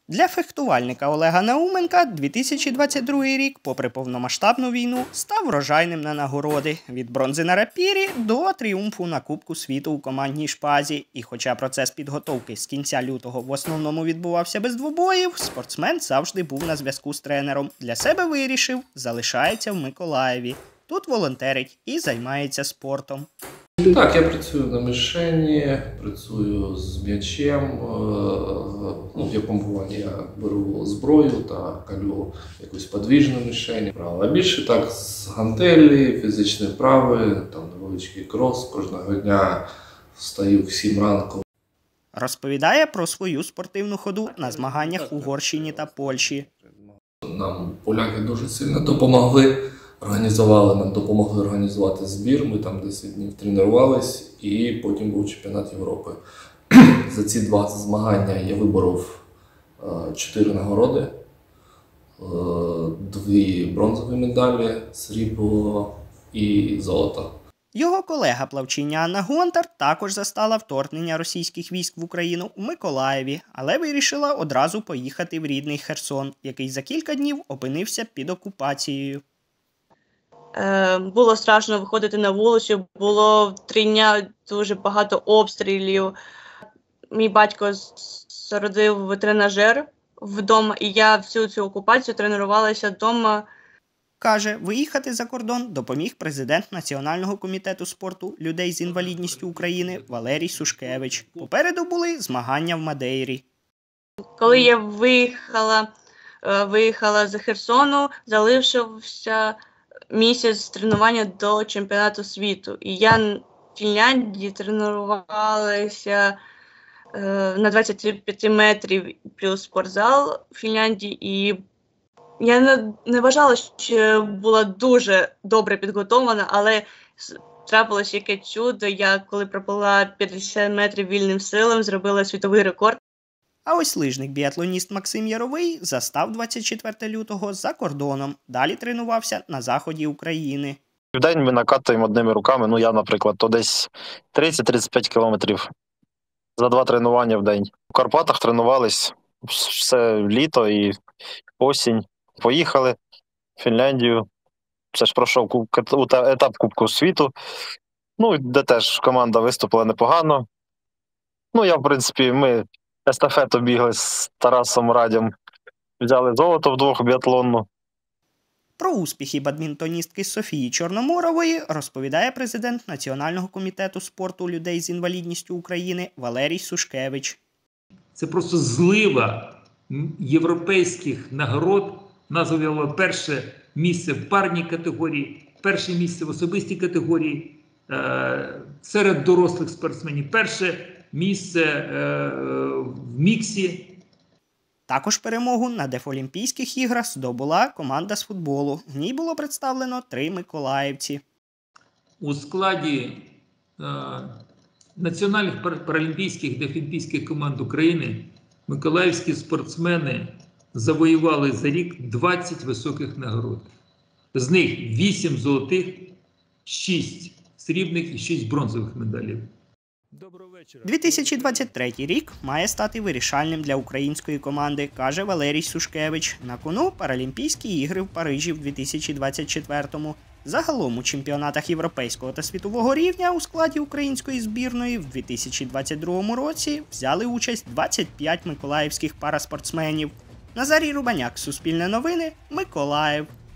Для фехтувальника Олега Науменка 2022 рік, попри повномасштабну війну, став врожайним на нагороди – від бронзи на рапірі до тріумфу на Кубку світу у командній шпазі. І хоча процес підготовки з кінця лютого в основному відбувався без двобоїв, спортсмен завжди був на зв'язку з тренером. Для себе вирішив – залишається в Миколаєві. Тут волонтерить і займається спортом. Так, я працюю на мішені, працюю з м'ячем, в якому буванні я беру зброю та калю якусь подвіжну мішень. А більше так з гантелі, фізичні вправи, там невеличкий крос, кожного дня встаю в 7 ранку. Розповідає про свою спортивну ходу на змаганнях в Угорщині та Польщі. Нам поляки дуже сильно допомогли. Нам допомогли організувати збір, ми там 10 днів тренувались і потім був чемпіонат Європи. За ці 2 змагання я виборов 4 нагороди, 2 бронзові медалі, срібло і золото. Його колега плавчиня Анна Гонтар також застала вторгнення російських військ в Україну у Миколаєві, але вирішила одразу поїхати в рідний Херсон, який за кілька днів опинився під окупацією. Було страшно виходити на вулицю, було 3 дні дуже багато обстрілів. Мій батько зародив тренажер вдома, і я всю цю окупацію тренувалася вдома. Каже, виїхати за кордон допоміг президент Національного комітету спорту людей з інвалідністю України Валерій Сушкевич. Попереду були змагання в Мадейрі. Коли я виїхала з Херсону, залишився місяць тренування до чемпіонату світу. І я в Фінляндії тренувалася на 25 метрів плюс спортзал в Фінляндії. І я не вважала, що була дуже добре підготовлена, але трапилось яке чудо. Я, коли проплила 50 метрів вільним стилем, зробила світовий рекорд. А ось лижник-біатлоніст Максим Яровий застав 24 лютого за кордоном. Далі тренувався на заході України. В день ми накатуємо одними руками, я, наприклад, то десь 30-35 кілометрів за 2 тренування в день. У Карпатах тренувались все літо і осінь. Поїхали в Фінляндію. Це ж пройшов етап Кубку світу, де теж команда виступила непогано. Я, в принципі, ми естафету бігли з Тарасом Радєм, взяли золото вдвох біатлонну. Про успіхи бадмінтоністки Софії Чорноморової розповідає президент Національного комітету спорту людей з інвалідністю України Валерій Сушкевич. Це просто злива європейських нагород. Вона завоювала перше місце в парній категорії, перше місце в особистій категорії серед дорослих спортсменів, перше місце в міксі. Також перемогу на Дефолімпійських іграх здобула команда з футболу. В ній було представлено 3 миколаївці. У складі національних паралімпійських дефолімпійських команд України миколаївські спортсмени завоювали за рік 20 високих нагород. З них 8 золотих, 6 срібних і 6 бронзових медалів. 2023 рік має стати вирішальним для української команди, каже Валерій Сушкевич. На кону Паралімпійські ігри в Парижі в 2024-му. Загалом у чемпіонатах європейського та світового рівня у складі української збірної в 2022 році взяли участь 25 миколаївських параспортсменів. Назарій Рубаняк, Суспільне новини, Миколаїв.